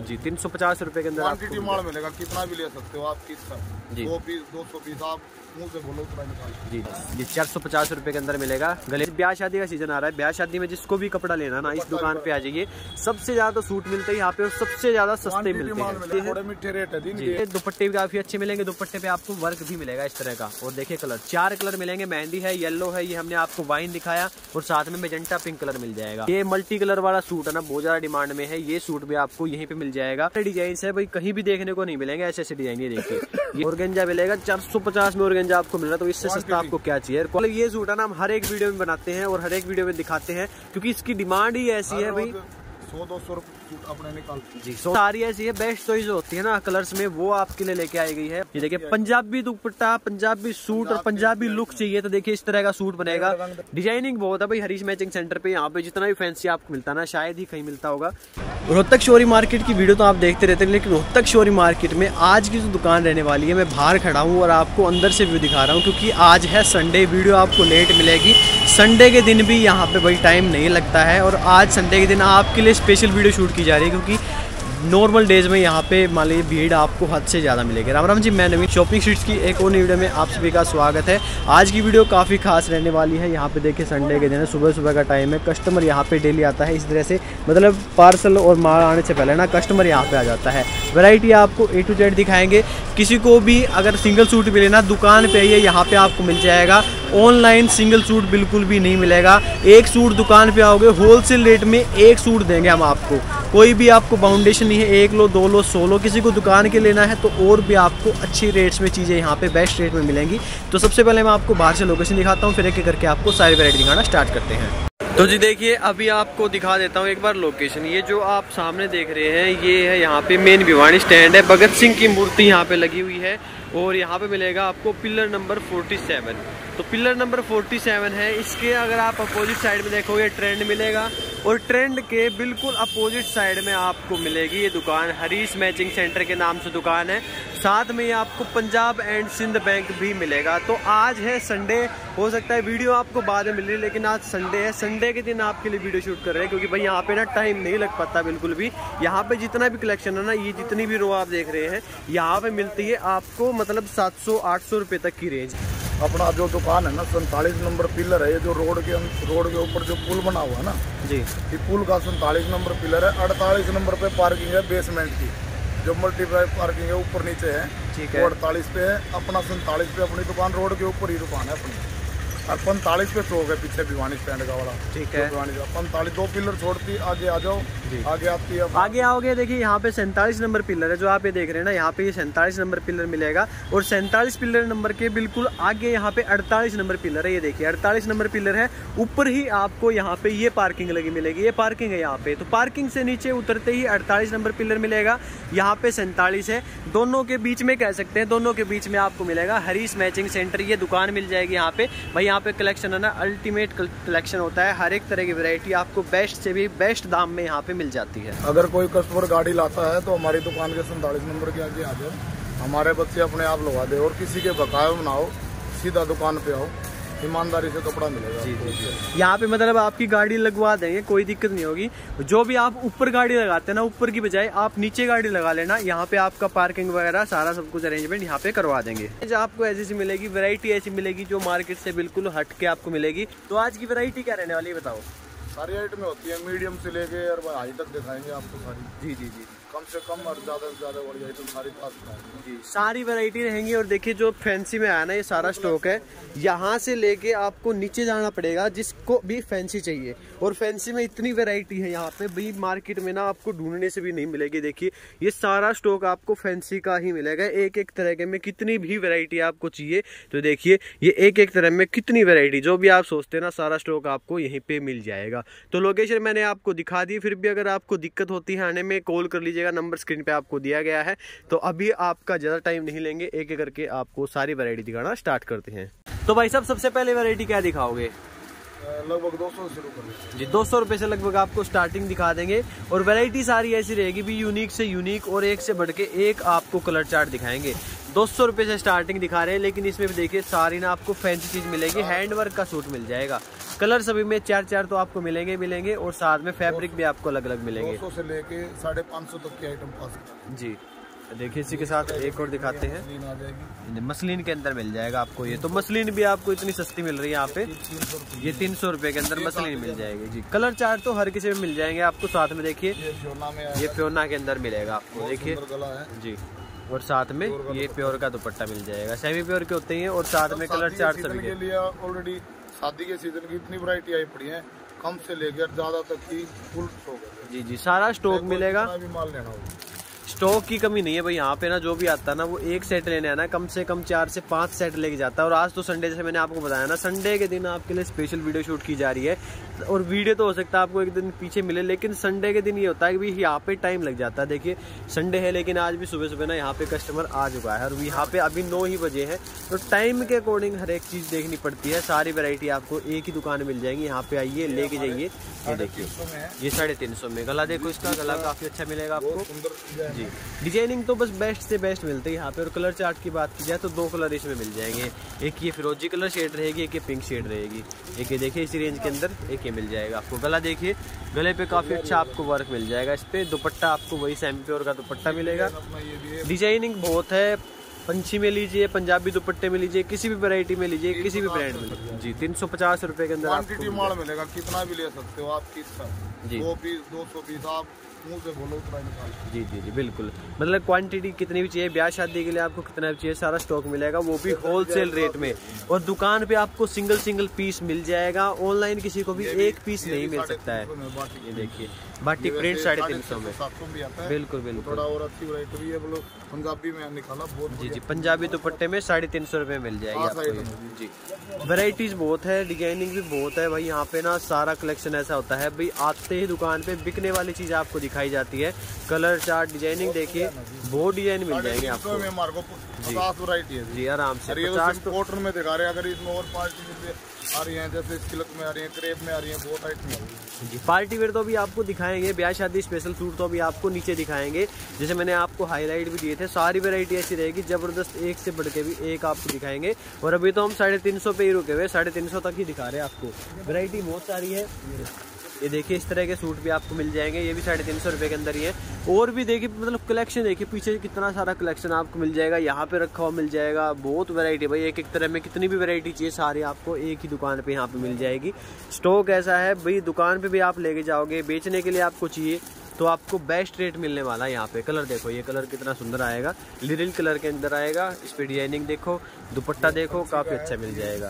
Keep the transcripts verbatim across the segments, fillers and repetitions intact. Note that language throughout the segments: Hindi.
जी। तीन सौ पचास रुपए के अंदर क्वांटिटी माल मिलेगा, कितना भी ले सकते हो आप, किस दो पीस दो सौ पीस आप मुंह से बोलो उतना निकाल। जी जी चार सौ पचास रुपए के अंदर मिलेगा। गले ब्याह शादी का सीजन आ रहा है, ब्याह शादी में जिसको भी कपड़ा लेना ना इस दुकान पे आ जाइए। सबसे ज्यादा सूट मिलते हैं यहाँ पे और सबसे ज्यादा सस्ते मिलते हैं, मीठे रेट है। दुपट्टे भी काफी अच्छे मिलेंगे, दुपट्टे पे आपको वर्क भी मिलेगा इस तरह का। और देखिए कलर, चार कलर मिलेंगे, मेहंदी है, येलो है, ये हमने आपको वाइन दिखाया, और साथ में मेजेंटा पिंक कलर मिल जाएगा। ये मल्टी कलर वाला सूट है ना, बहुत ज्यादा डिमांड में है, ये सूट भी आपको यहीं पे मिल जाएगा। डिजाइन है भाई, कहीं भी देखने को नहीं मिलेंगे ऐसे ऐसे डिजाइन। ये देखिए ये ऑर्गेंजा मिलेगा, चार सौ पचास में ऑर्गेंजा आपको मिल रहा है, तो इससे सस्ता आपको क्या चाहिए। ये सूट है ना हम हर एक वीडियो में बनाते हैं और हर एक वीडियो में दिखाते हैं, क्योंकि इसकी डिमांड ही ऐसी है भाई। सौ दो सौ सूट अपने निकालते जी। सो सारी ऐसी है, बेस्ट चॉइस होती है ना कलर्स में, वो आपके लिए लेके आई गई है। ये देखिए पंजाबी दुपट्टा, पंजाबी सूट और पंजाबी लुक चाहिए तो देखिए इस तरह का सूट बनेगा। डिजाइनिंग बहुत है भाई हरीश मैचिंग सेंटर पे, यहाँ पे जितना भी फैंसी आपको मिलता है ना शायद ही कहीं मिलता होगा। रोहतक शोरी मार्केट की वीडियो तो आप देखते रहते हैं, लेकिन रोहतक शोरी मार्केट में आज की जो दुकान रहने वाली है, मैं बाहर खड़ा हूँ और आपको अंदर से व्यू दिखा रहा हूँ, क्योंकि आज है संडे। वीडियो आपको लेट मिलेगी, संडे के दिन भी यहाँ पे भाई टाइम नहीं लगता है, और आज संडे के दिन आपके लिए स्पेशल वीडियो शूट की जा रही है, क्योंकि नॉर्मल डेज में यहाँ पे मान लीजिए भीड़ आपको हद से ज़्यादा मिलेगी। राम राम जी, मैं नवीन शॉपिंग स्ट्रीट्स की एक और वीडियो में आप सभी का स्वागत है। आज की वीडियो काफ़ी खास रहने वाली है। यहाँ पे देखिए संडे के दिन है, सुबह सुबह का टाइम है, कस्टमर यहाँ पे डेली आता है इस तरह से, मतलब पार्सल और माल आने से पहले ना कस्टमर यहाँ पे आ जाता है। वैरायटी आपको ए टू जेड दिखाएंगे। किसी को भी अगर सिंगल सूट भी लेना, दुकान पे आइए, यहाँ पे आपको मिल जाएगा। ऑनलाइन सिंगल सूट बिल्कुल भी नहीं मिलेगा। एक सूट दुकान पे आओगे, होलसेल रेट में एक सूट देंगे हम आपको, कोई भी आपको बाउंडेशन नहीं है, एक लो दो लो सौ लो। किसी को दुकान के लेना है तो और भी आपको अच्छी रेट्स में चीज़ें यहाँ पे बेस्ट रेट में मिलेंगी। तो सबसे पहले मैं आपको बाहर से लोकेशन दिखाता हूँ, फिर एक एक करके आपको सारी वैरायटी दिखाना स्टार्ट करते हैं। तो जी देखिए अभी आपको दिखा देता हूँ एक बार लोकेशन। ये जो आप सामने देख रहे हैं ये है यहाँ पे मेन भिवानी स्टैंड है, भगत सिंह की मूर्ति यहाँ पे लगी हुई है, और यहाँ पे मिलेगा आपको पिलर नंबर सैंतालीस। तो पिलर नंबर सैंतालीस है, इसके अगर आप अपोजिट साइड में देखोगे ट्रेंड मिलेगा, और ट्रेंड के बिल्कुल अपोजिट साइड में आपको मिलेगी ये दुकान। हरीश मैचिंग सेंटर के नाम से दुकान है, साथ में ये आपको पंजाब एंड सिंध बैंक भी मिलेगा। तो आज है संडे, हो सकता है वीडियो आपको बाद में मिल रही है, लेकिन आज संडे है, संडे के दिन आपके लिए वीडियो शूट कर रहे हैं, क्योंकि भाई यहाँ पे ना टाइम नहीं लग पाता बिल्कुल भी। यहाँ पे जितना भी कलेक्शन है ना, ये जितनी भी रो आप देख रहे हैं, यहाँ पे मिलती है आपको मतलब सात सौ आठ सौ रुपये तक की रेंज। अपना जो दुकान है ना सैंतालीस नंबर पिलर है, ये जो रोड के रोड के ऊपर जो पुल बना हुआ है ना जी, ये पुल का सैंतालीस नंबर पिलर है। अड़तालीस नंबर पे पार्किंग है बेसमेंट की, जो मल्टीप्लाई पार्किंग है ऊपर नीचे है, ठीक है। अड़तालीस पे है अपना, सैंतालीस पे अपनी दुकान, रोड के ऊपर ही दुकान है अपनी, और पैंतालीस पे चौक है पीछे भिवानी स्टैंड का वाला, ठीक है। पैंतालीस दो पिलर छोड़ती, आगे आ जाओ, आगे आती है, आगे आओगे देखिए यहाँ पे सैंतालीस नंबर पिलर है, जो आप ये देख रहे हैं ना, यहाँ पे ये सैंतालीस नंबर पिलर मिलेगा, और सैंतालीस पिलर नंबर के बिल्कुल आगे यहाँ पे अड़तालीस नंबर पिलर है। ये देखिए अड़तालीस नंबर पिलर है, ऊपर ही आपको यहाँ पे ये पार्किंग लगी मिलेगी, ये पार्किंग है यहाँ पे। तो पार्किंग से नीचे उतरते ही अड़तालीस नंबर पिलर मिलेगा, यहाँ पे सैंतालीस है, दोनों के बीच में कह सकते हैं, दोनों के बीच में आपको मिलेगा हरीश मैचिंग सेंटर, ये दुकान मिल जाएगी यहाँ पे। भाई यहाँ पे कलेक्शन है ना, अल्टीमेट कलेक्शन होता है, हर एक तरह की वैरायटी आपको बेस्ट से भी बेस्ट दाम में यहाँ पे मिल जाती है। अगर कोई कस्टमर गाड़ी लाता है तो हमारी दुकान के सैंतालीस नंबर के आगे आ जाओ, हमारे बच्चे अपने आप लगा दे, और किसी के बकाया ना हो, सीधा दुकान पे आओ, ईमानदारी से कपड़ा मिलेगा। जी जी जी। यहाँ पे मतलब आपकी गाड़ी लगवा देंगे, कोई दिक्कत नहीं होगी। जो भी आप ऊपर गाड़ी लगाते हैं ना, ऊपर की बजाय आप नीचे गाड़ी लगा लेना, यहाँ पे आपका पार्किंग वगैरह सारा सब कुछ अरेंजमेंट यहाँ पे करवा देंगे। आपको ऐसी सी मिलेगी, वैरायटी ऐसी मिलेगी जो मार्केट से बिल्कुल हट के आपको मिलेगी। तो आज की वैरायटी क्या रहने वाली है बताओ? सारी आइटम होती है, मीडियम से लेके और हाई तक दिखाएंगे आपको सारी। जी जी जी, कम से कम और ज्यादा से ज्यादा बड़ी आइटम सारी पास जी, सारी वैरायटी रहेंगी। और देखिए जो फैंसी में आया ना, ये सारा स्टॉक है, यहाँ से लेके आपको नीचे जाना पड़ेगा जिसको भी फैंसी चाहिए। और फैंसी में इतनी वैरायटी है यहाँ पे भाई, मार्केट में ना आपको ढूंढने से भी नहीं मिलेगी। देखिए ये सारा स्टॉक आपको फैंसी का ही मिलेगा, एक एक तरह के में कितनी भी वैरायटी आपको चाहिए। तो देखिए ये एक एक तरह में कितनी वैरायटी, जो भी आप सोचते हैं ना, सारा स्टॉक आपको यहीं पे मिल जाएगा। तो लोकेशन मैंने आपको दिखा दी, फिर भी अगर आपको दिक्कत होती है आने में, कॉल कर लीजिएगा, नंबर स्क्रीन पे आपको दिया गया है। तो अभी आपका ज्यादा टाइम नहीं लेंगे, एक एक करके आपको सारी वैरायटी दिखाना स्टार्ट करते हैं। तो भाई साहब सबसे पहले वैरायटी क्या दिखाओगे? लगभग दो सौ शुरू कर जी, दो सौ रुपए से लगभग आपको स्टार्टिंग दिखा देंगे। और वैरायटी सारी ऐसी रहेगी भी, यूनिक से यूनिक और एक से बढ़ के एक आपको कलर चार्ट दिखाएंगे। दो सौ रुपए से स्टार्टिंग दिखा रहे हैं, लेकिन इसमें भी देखिए सारी ना आपको फैंसी चीज मिलेगी, हैंडवर्क का सूट मिल जाएगा। कलर सभी में चार चार तो आपको मिलेंगे मिलेंगे और साथ में फैब्रिक भी आपको अलग अलग मिलेंगे। दो सौ से लेके साढ़े पाँच सौ तक की आइटम पास जी। देखिए इसी के साथ एक और दिखाते हैं, आ जाएगी मसलिन के अंदर मिल जाएगा आपको ये। तो मसलिन भी आपको इतनी सस्ती मिल रही है यहाँ पे, ये तीन सौ रुपए के अंदर मसलिन मिल जाएगी जी। कलर चार्ट तो हर किसी में मिल जाएंगे आपको। साथ में देखिए ये फ्योना के अंदर मिलेगा आपको, देखिए जी। और साथ में ये प्योर का दुपट्टा मिल जाएगा, सेमी प्योर के होते हैं। और साथ में कलर चार्ट सभी के लिए ऑलरेडी शादी के सीजन की इतनी वैरायटी आई पड़ी है, कम से लेकर ज्यादा तक की फुल स्टॉक है जी जी। सारा स्टॉक मिलेगा, भी माल लेना होगा, स्टॉक की कमी नहीं है भाई यहाँ पे ना। जो भी आता है ना वो एक सेट लेने आना, कम से कम चार से पांच सेट लेके जाता है। और आज तो संडे, जैसे मैंने आपको बताया ना, संडे के दिन आपके लिए स्पेशल वीडियो शूट की जा रही है। और वीडियो तो हो सकता है आपको एक दिन पीछे मिले, लेकिन संडे के दिन ये होता है कि भाई यहाँ पे टाइम लग जाता है। देखिए संडे है लेकिन आज भी सुबह सुबह ना यहाँ पे कस्टमर आ चुका है और यहाँ पे अभी नौ ही बजे है। तो टाइम के अकॉर्डिंग हर एक चीज देखनी पड़ती है। सारी वैरायटी आपको एक ही दुकान मिल जाएंगी, यहाँ पे आइए लेके जाइए। ये देखिए ये साढ़े तीन सौ में गला देखो, इसका गला काफी अच्छा मिलेगा आपको जी। डिजाइनिंग तो बस बेस्ट से बेस्ट मिलते हैं यहाँ पे। और कलर चार्ट की बात की जाए तो दो कलर इसमें मिल जाएंगे, एक ये फिरोजी कलर शेड रहेगी, एक ये पिंक शेड रहेगी। एक ये देखिए इसी रेंज के अंदर एक ये मिल जाएगा आपको। गला देखिए, गले पे काफी अच्छा आपको वर्क मिल जाएगा इस पे। दुपट्टा आपको वही सेमी प्योर का दुपट्टा मिलेगा। डिजाइनिंग बहुत है, पंछी में लीजिए, पंजाबी दुपट्टे में लीजिए, किसी भी वैरायटी में लीजिए, किसी भी ब्रांड में लीजिए जी। तीन सौ पचास रुपए के अंदर क्वांटिटी माल मिलेगा, कितना भी ले सकते हो आपकी इच्छा जी। दो पीस दो सौ पीस आप मुंह से बोलो उतना निकाल जी जी जी बिल्कुल। मतलब क्वांटिटी कितनी भी चाहिए, ब्याह शादी के लिए आपको कितना भी चाहिए, सारा स्टॉक मिलेगा, वो भी होलसेल रेट में। और दुकान पे आपको सिंगल सिंगल पीस मिल जाएगा। ऑनलाइन किसी को भी एक पीस नहीं मिल सकता है। ये देखिए बाटी प्रिंट साढ़े तीन सौ में बिल्कुल बिल्कुल। थोड़ा और अच्छी वैरायटी भी है, बोलो पंजाबी में निकाला बहुत जी जी। पंजाबी दुपट्टे में साढ़े तीन सौ रुपए मिल जाएगी आपको जी। वैरायटीज बहुत है, डिजाइनिंग भी बहुत है भाई यहाँ पे ना। सारा कलेक्शन ऐसा होता है भाई, आते ही दुकान पे बिकने वाली चीज आपको दिखाई जाती है। कलर चार्ट डिजाइनिंग देखिए, बहुत डिजाइन मिल जाएंगे आपको पचास वैरायटी है जी आराम से। पचास तो कॉटन में दिखा रहे हैं, अगर इसमें और पार्टी आ रही है, जैसे सिल्क में आ रही है, क्रेप में आ रही है, बहुत आइटम आ रही है जी। पार्टी वेयर तो भी आपको दिखाएंगे, ब्याह शादी स्पेशल सूट तो भी आपको नीचे दिखाएंगे। जैसे मैंने आपको हाईलाइट भी दिए थे, सारी वैरायटी ऐसी रहेगी जबरदस्त, एक से बढ़ के भी एक आपको दिखाएंगे। और अभी तो हम साढ़े तीन सौ पे ही रुके हुए, साढ़े तीन सौ तक ही दिखा रहे हैं आपको। वैरायटी बहुत सारी है। ये देखिए इस तरह के सूट भी आपको मिल जाएंगे, ये भी साढ़े तीन सौ रुपए के अंदर ही है। और भी देखिए मतलब कलेक्शन देखिए, पीछे कितना सारा कलेक्शन आपको मिल जाएगा, यहाँ पे रखा हुआ मिल जाएगा। बहुत वैरायटी भाई, एक एक तरह में कितनी भी वैरायटी चाहिए सारी आपको एक ही दुकान पे यहाँ पे मिल जाएगी। स्टॉक ऐसा है भाई, दुकान पे भी आप लेके जाओगे, बेचने के लिए आपको चाहिए तो आपको बेस्ट रेट मिलने वाला है यहाँ पे। कलर देखो, ये कलर कितना सुंदर आएगा, लिरिल कलर के अंदर आएगा। इस पे डिजाइनिंग देखो, दुपट्टा देखो, काफी अच्छा मिल जाएगा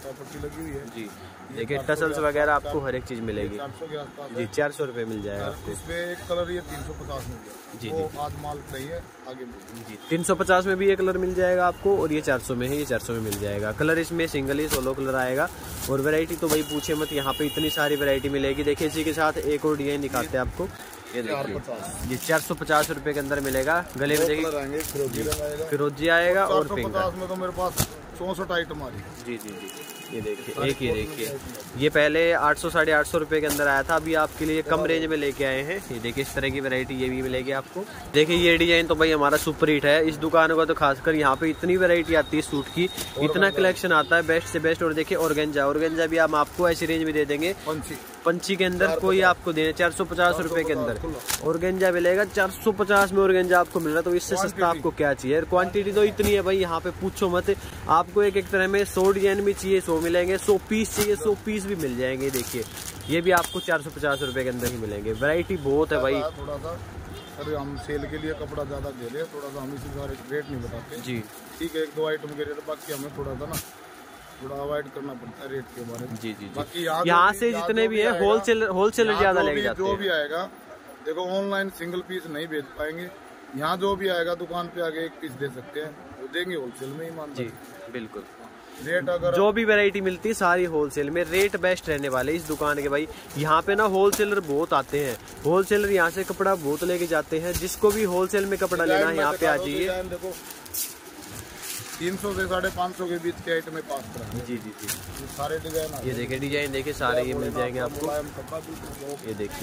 जी। देखिए टसल्स वगैरह आपको हर एक चीज मिलेगी जी। चार सौ रुपए मिल जाएगा आपको। इसमें एक कलर ये तीन सौ पचास में जी जी आज माल सही है आगे जी। तीन सौ पचास में भी ये कलर मिल जाएगा आपको, और ये चार सौ में है, ये चार सौ में मिल जाएगा। कलर इसमें सिंगल ही सोलो कलर आएगा। और वैरायटी तो भाई पूछे मत, यहाँ पे इतनी सारी वैरायटी मिलेगी। देखिए इसी के साथ एक और डिजाइन दिखाते हैं आपको। ये देखिए ये चार सौ पचास रुपए के अंदर मिलेगा। गले में देखिए फिरोजी आएगा और पिंक में तो मेरे पास चौसठ आइटम आ रही है जी जी जी। ये देखिए एक ये देखिए, ये पहले आठ सौ साढ़े आठ सौ रुपए के अंदर आया था, अभी आपके लिए कम रेंज में लेके आए हैं। ये देखिए इस तरह की वैरायटी ये भी मिलेगी आपको। देखिए ये डिजाइन तो भाई हमारा सुपर हिट है, इस दुकान का तो खासकर यहाँ पे इतनी वैरायटी आती है सूट की, इतना कलेक्शन आता है बेस्ट से बेस्ट। और देखिए ऑर्गेंजा, ऑर्गेंजा भी हम आपको ऐसी रेंज में दे देंगे। पंछी के अंदर कोई आपको देने चार सौ पचास रुपए के अंदर ऑर्गेंजा मिलेगा। चार सौ पचास में ऑर्गेंजा आपको मिल रहा है, तो इससे सस्ता आपको क्या चाहिए। क्वांटिटी तो इतनी है भाई यहाँ पे पूछो मत। आपको एक एक तरह में सौ डिजाइन भी चाहिए सौ मिलेंगे, सौ पीस चाहिए सौ पीस भी मिल जाएंगे। देखिए ये भी आपको चार सौ पचास रुपए के अंदर ही मिलेंगे। वैरायटी बहुत है भाई। थोड़ा सा अरे हम सेल के लिए कपड़ा ज्यादा दे रहे हैं, थोड़ा सा हम इसी का रेट नहीं बताते जी। ठीक है, एक दो आइटम के रेट, बाकी हमें थोड़ा सा ना थोड़ा अवॉइड करना पड़ता है रेट के बारे में जी जी। बाकी यहाँ से जितने भी है होलसेल होलसेलर ज्यादा लेके जाते हैं। जो भी आएगा देखो, ऑनलाइन सिंगल पीस नहीं बेच पाएंगे, यहाँ जो भी आएगा दुकान पे आगे एक पीस दे सकते हैं, वो देंगे होलसेल में ही मान जी बिल्कुल। रेट अगर जो भी वैरायटी मिलती है सारी होलसेल में, रेट बेस्ट रहने वाले इस दुकान के भाई। यहाँ पे ना होलसेलर बहुत आते हैं, होलसेलर यहाँ से कपड़ा बहुत लेके जाते हैं। जिसको भी होलसेल में कपड़ा लेना है यहाँ पे आ जाइए। देखो तीन सौ से साढ़े पाँच सौ के बीच के आइटम में पास करा जी जी जी। ये सारे डिजाइन, ये देखिए डिजाइन देखिए सारे ये मिल जाएंगे आपको। ये देखिए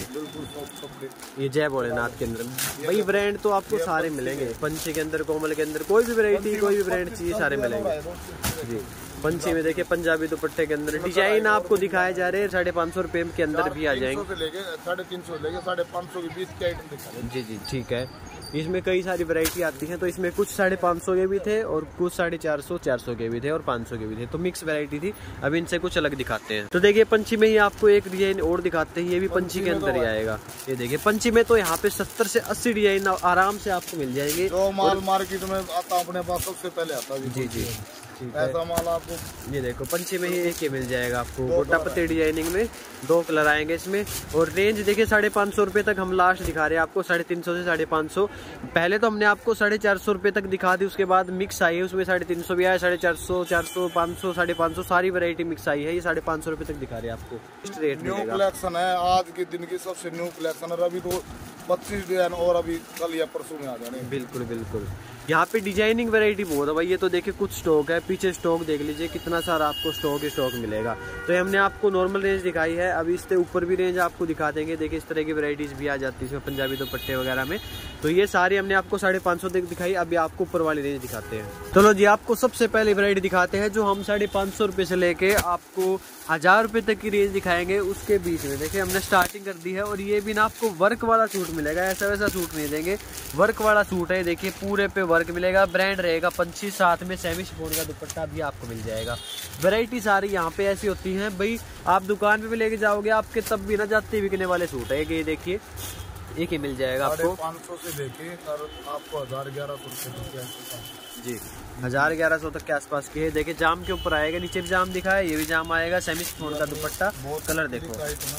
ये जय भोलेनाथ के अंदर भाई ब्रांड तो आपको सारे मिलेंगे। पंछी के अंदर, कोमल के अंदर, कोई भी वैरायटी कोई भी ब्रांड चाहिए सारे मिलेंगे जी। पंछी में देखिए पंजाबी दुपट्टे के अंदर डिजाइन आपको दिखाए जा रहे हैं। साढ़े पाँच सौ रुपए के अंदर भी आ जाएंगे, साढ़े तीन सौ लेके साढ़े पाँच सौ के बीच के आइटम दिखा रहे हैं। जी जी ठीक है। इसमें कई सारी वैरायटी आती है, तो इसमें कुछ साढ़े पाँच सौ के भी थे और कुछ साढ़े चार सौ चार सौ के भी थे और पाँच सौ के भी थे, तो मिक्स वैरायटी थी। अब इनसे कुछ अलग दिखाते हैं। तो देखिए पंछी में ही आपको एक डिजाइन और दिखाते हैं, ये भी पंछी के अंदर ही आएगा। ये देखिए पंछी में तो यहाँ पे सत्तर से अस्सी डिजाइन आराम से आपको मिल जाएंगे। जो माल मार्केट में आता अपने पास सबसे पहले आता है। जी जी ऐसा माल आपको ये देखो पंछी में ही एक ही मिल जाएगा आपको, गोटा पत्ती डिजाइनिंग में दो कलर आएंगे इसमें। और रेंज देखिए साढ़े पाँच सौ रुपये तक हम लास्ट दिखा रहे हैं आपको, साढ़े तीन सौ से साढ़े पाँच सौ। पहले तो हमने आपको साढ़े चार सौ रुपये तक दिखा दी, उसके बाद मिक्स आई है, उसमें साढ़े तीन सौ भी आया, साढ़े चार सौ चार सौ पाँच सौ साढ़े पाँच सौ सारी वैरायटी मिक्स आई है। ये साढ़े पाँच सौ रुपये तक दिखा रहे हैं आपको। रेट न्यू कलेक्शन है, आज के दिन की सबसे न्यू कलेक्शन है। अभी तो पच्चीस डिजाइन और अभी कल या परसों में आ जाने। बिल्कुल बिल्कुल, यहाँ पे डिजाइनिंग वैरायटी बहुत है भाई। ये तो देखिए कुछ स्टॉक है, पीछे स्टॉक देख लीजिए कितना सारा आपको स्टॉक ही स्टॉक मिलेगा। तो ये हमने आपको नॉर्मल रेंज दिखाई है, अभी इससे ऊपर भी रेंज आपको दिखा देंगे। देखिए इस तरह की वैरायटीज भी आ जाती है इसमें पंजाबी दुपट्टे वगैरह में। तो ये सारी हमने आपको साढ़े पाँच सौ तक दिखाई, अभी आपको ऊपर वाली रेंज दिखाते हैं। चलो जी आपको सबसे पहले वैरायटी दिखाते हैं जो हम साढ़े पाँच सौ रुपये से लेके आपको हजार रुपये तक की रेंज दिखाएंगे। उसके बीच में देखिए हमने स्टार्टिंग कर दी है, और ये भी ना आपको वर्क वाला सूट मिलेगा, ऐसा वैसा सूट नहीं देंगे, वर्क वाला सूट है। देखिए पूरे पे वर्क मिलेगा, ब्रांड रहेगा पंछी, साथ में सेमी शिफॉन का दुपट्टा भी आपको मिल जाएगा। वैरायटी सारी यहाँ पे ऐसी होती है भाई, आप दुकान पे भी लेके जाओगे आपके तब भी ना जाते बिकने वाले सूट है। ये देखिए एक ही मिल जाएगा आपको पाँच सौ से देखिए और आपको हजार ग्यारह सौ रुपये जी, हजार ग्यारह सौ तक के आसपास की है। देखिए जाम के ऊपर आएगा, नीचे भी जाम दिखा है, ये भी जाम आएगा, सेमी शिफॉन का दुपट्टा, कलर देखो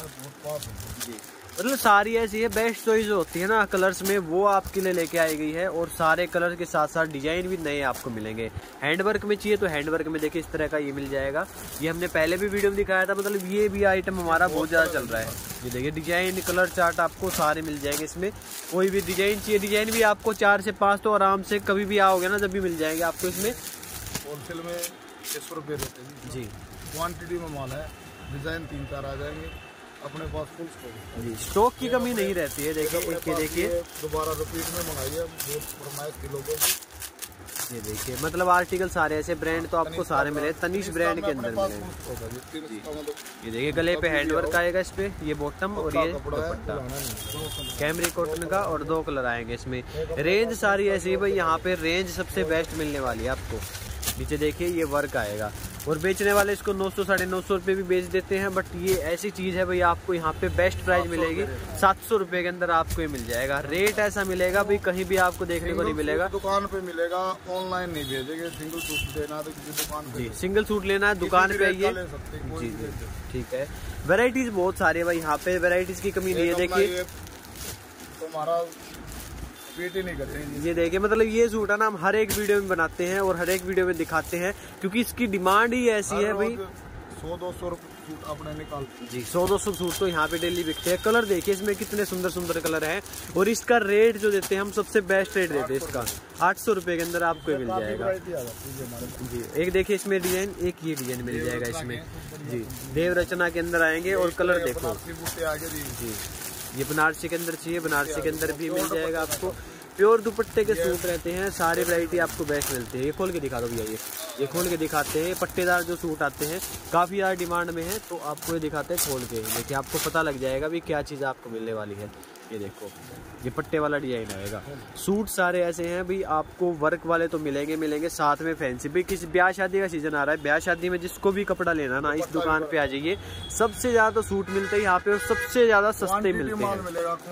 जी। मतलब सारी ऐसी है, बेस्ट चॉइस जो होती है ना कलर्स में वो आपके लिए लेके आई गई है। और सारे कलर के साथ साथ डिजाइन भी नए आपको मिलेंगे। हैंडवर्क में चाहिए तो हैंडवर्क में देखिए इस तरह का ये मिल जाएगा। ये हमने पहले भी वीडियो में दिखाया था, मतलब ये भी आइटम हमारा बहुत ज्यादा चल रहा है। ये देखिए डिजाइन कलर चार्ट आपको सारे मिल जाएंगे इसमें। कोई भी डिजाइन चाहिए, डिजाइन भी आपको चार से पाँच तो आराम से कभी भी आओगे ना जब भी मिल जाएंगे आपको इसमें। होलसेल में छह सौ रुपये रहते हैं जी, क्वांटिटी में माल है, डिजाइन तीन चार आ जाएंगे अपने पास, फुल स्टॉक जी, स्टॉक की कमी नहीं रहती है। देखिए एक के देखिए दोबारा रिपीट में मंगाई है, बहुत फरमाइश की लोगों की। ये देखिए मतलब आर्टिकल सारे ऐसे ब्रांड तो आपको सारे मिले, तनिष ब्रांड के अंदर मिले। ये देखिए गले पे हैंडवर्क आएगा इस पे, ये बॉटम और ये दुपट्टा कैमरी कॉटन का, और दो कलर आएंगे इसमें। रेंज सारी ऐसी है भाई, यहाँ पे रेंज सबसे बेस्ट मिलने वाली है आपको। नीचे देखिए ये वर्क आएगा, और बेचने वाले इसको नौ सौ साढ़े नौ सौ रुपये भी बेच देते हैं, बट ये ऐसी चीज़ है भाई आपको यहाँ पे बेस्ट प्राइस मिलेगी। सात सौ रुपये के अंदर आपको ये मिल जाएगा। रेट ऐसा मिलेगा भाई कहीं भी आपको देखने को नहीं मिलेगा, दुकान पे मिलेगा, ऑनलाइन नहीं भेजेंगे। सिंगल सूट लेना तो किसी दुकान पे, जी सिंगल सूट लेना है दुकान पे आइए जी जी ठीक है। वेराइटीज बहुत सारी है भाई, यहाँ पे वेराइटीज की कमी नहीं है। देखिए तुम्हारा ही नहीं करते। ये देखिए मतलब ये सूट है ना हम हर एक वीडियो में बनाते हैं और हर एक वीडियो में दिखाते हैं, क्योंकि इसकी डिमांड ही ऐसी है भाई। सौ दो सौ सूट अपने निकालते जी, सौ दो सौ सूट तो यहाँ पे डेली बिकते हैं। कलर देखिए इसमें कितने सुंदर सुंदर कलर हैं, और इसका रेट जो देते हैं हम सबसे बेस्ट रेट देते हैं इसका, आठ सौ रुपए के अंदर आपको मिल जाएगा जी। एक देखिए इसमें डिजाइन, एक ये डिजाइन मिल जाएगा इसमें जी, देव रचना के अंदर आएंगे। और कलर देखो जी, ये बनारसी के अंदर चाहिए, बनारसी के अंदर भी मिल जाएगा आपको। प्योर दुपट्टे के सूट रहते हैं, सारी वैरायटी आपको बेस्ट मिलती है। ये खोल के दिखा दो भैया, ये ये खोल के दिखाते हैं। पट्टेदार जो सूट आते हैं काफ़ी ज़्यादा डिमांड में है, तो आपको ये दिखाते हैं खोल के। देखिए आपको पता लग जाएगा भी क्या चीज़ आपको मिलने वाली है। ये देखो ये पट्टे वाला डिजाइन आएगा। सूट सारे ऐसे हैं भाई, आपको वर्क वाले तो मिलेंगे मिलेंगे, साथ में फैंसी भी। किसी ब्याह शादी का सीजन आ रहा है, ब्याह शादी में जिसको भी कपड़ा लेना ना इस दुकान पे आ जाइए। सबसे ज्यादा तो सूट मिलते हैं यहाँ पे, और सबसे ज्यादा सस्ते मिलते हैं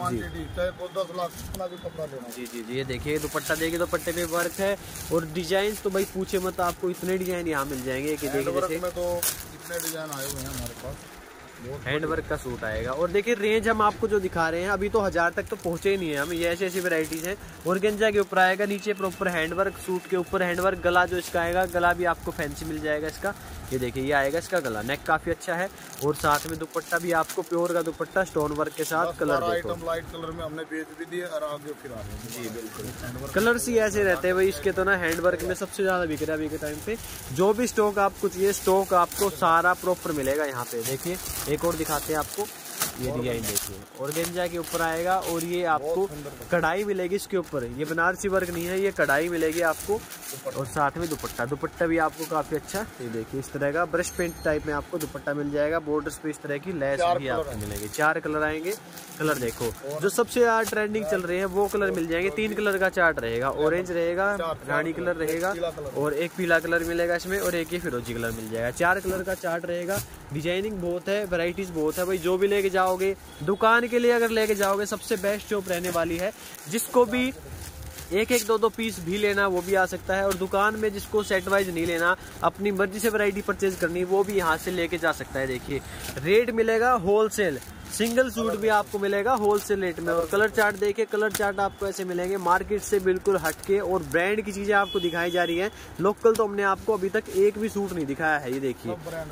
जी जी जी। ये देखिए दुपट्टा देखिए, दुपट्टे पे वर्क है, और डिजाइन तो भाई पूछे मत, आपको इतने डिजाइन यहाँ मिल जाएंगे कि देखिए जैसे तो इतने डिजाइन आए हुए हैं हमारे पास। हैंडवर्क का सूट आएगा। और देखिए रेंज हम आपको जो दिखा रहे हैं अभी तो हजार तक तो पहुंचे ही नहीं है हम। ये ऐसी ऐसी वैरायटीज हैं। ऑर्गेन्जा के ऊपर आएगा, नीचे प्रॉपर हैंडवर्क, सूट के ऊपर हैंडवर्क। गला जो इसका आएगा, गला भी आपको फैंसी मिल जाएगा इसका। ये देखिए ये आएगा इसका गला, नेक काफी अच्छा है, और साथ में दुपट्टा भी आपको प्योर का दुपट्टा स्टोन वर्क के साथ। कलर देखो लाइट कलर में हमने बेच भी दिए, और आगे फिर आ रहे हैं जी बिल्कुल। कलर्स ही ऐसे रहते हैं भाई इसके तो ना, हैंडवर्क में सबसे ज्यादा बिक रहा है अभी के टाइम पे। जो भी स्टॉक आपको चाहिए, स्टॉक आपको सारा प्रॉपर मिलेगा यहाँ पे। देखिए एक और दिखाते हैं आपको, ये डिजाइन देखिए, ऑर्गेन्जा के ऊपर आएगा और ये आपको कढ़ाई मिलेगी इसके ऊपर। ये बनारसी वर्क नहीं है, ये कढ़ाई मिलेगी आपको और साथ में दुपट्टा। दुपट्टा भी आपको काफी अच्छा, ये देखिए इस तरह का ब्रश पेंट टाइप में आपको दुपट्टा मिल जाएगा। बॉर्डर्स पे इस तरह की लेस भी आपको मिलेगी। चार कलर आएंगे। कलर देखो जो सबसे ज्यादा ट्रेंडिंग चल रहे हैं वो कलर मिल जाएंगे। तीन कलर का चार्ट रहेगा, ऑरेंज रहेगा, रानी कलर रहेगा और एक पीला कलर मिलेगा इसमें और एक ही फिरोजी कलर मिल जाएगा। चार कलर का चार्ट रहेगा। डिजाइनिंग बहुत है, वैरायटीज बहुत है भाई। जो भी लेके जाओगे दुकान के लिए, अगर लेके जाओगे सबसे बेस्ट शॉप रहने वाली है। जिसको भी एक एक दो दो पीस भी लेना वो भी आ सकता है, और दुकान में जिसको सेट वाइज नहीं लेना, अपनी मर्जी से वैरायटी परचेज करनी, वो भी यहाँ से लेके जा सकता है। देखिए रेट मिलेगा होलसेल, सिंगल सूट भी आपको मिलेगा होलसेल रेट में। और कलर चार्ट देखिए, कलर चार्ट आपको ऐसे मिलेंगे मार्केट से बिल्कुल हटके, और ब्रांड की चीजें आपको दिखाई जा रही है। लोकल तो हमने आपको अभी तक एक भी सूट नहीं दिखाया है। ये देखिए